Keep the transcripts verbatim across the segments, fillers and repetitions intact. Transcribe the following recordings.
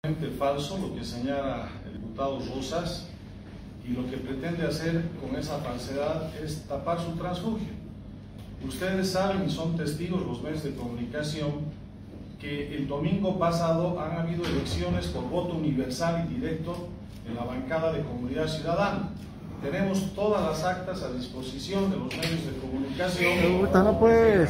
Falso lo que señala el diputado Rosas, y lo que pretende hacer con esa falsedad es tapar su transfugio. Ustedes saben y son testigos los medios de comunicación que el domingo pasado han habido elecciones por voto universal y directo en la bancada de Comunidad Ciudadana. Tenemos todas las actas a disposición de los medios de comunicación. No, pues.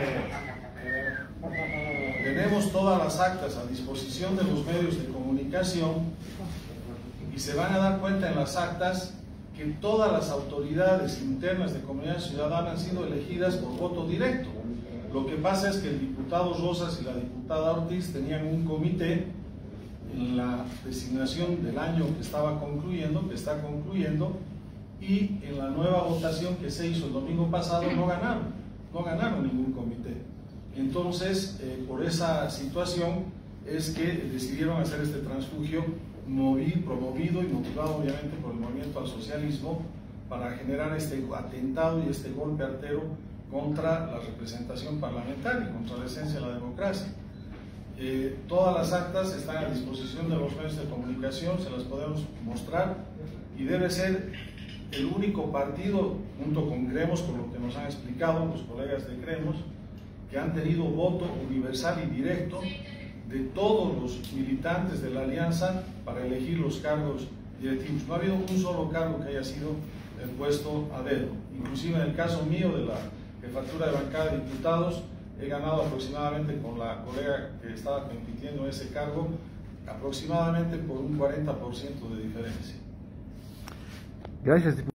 Tenemos todas las actas a disposición de los medios de comunicación y se van a dar cuenta en las actas que todas las autoridades internas de Comunidad Ciudadana han sido elegidas por voto directo. Lo que pasa es que el diputado Rosas y la diputada Ortiz tenían un comité en la designación del año que estaba concluyendo, que está concluyendo, y en la nueva votación que se hizo el domingo pasado no ganaron, no ganaron ningún comité. Entonces, eh, por esa situación es que decidieron hacer este transfugio movido, promovido y motivado obviamente por el movimiento al socialismo para generar este atentado y este golpe artero contra la representación parlamentaria, contra la esencia de la democracia. Eh, todas las actas están a disposición de los medios de comunicación, se las podemos mostrar, y debe ser el único partido, junto con Creemos, por lo que nos han explicado los colegas de Creemos, que han tenido voto universal y directo de todos los militantes de la alianza para elegir los cargos directivos. No ha habido un solo cargo que haya sido puesto a dedo. Inclusive en el caso mío de la jefatura de bancada de diputados, he ganado aproximadamente con la colega que estaba compitiendo en ese cargo, aproximadamente por un cuarenta por ciento de diferencia. Gracias.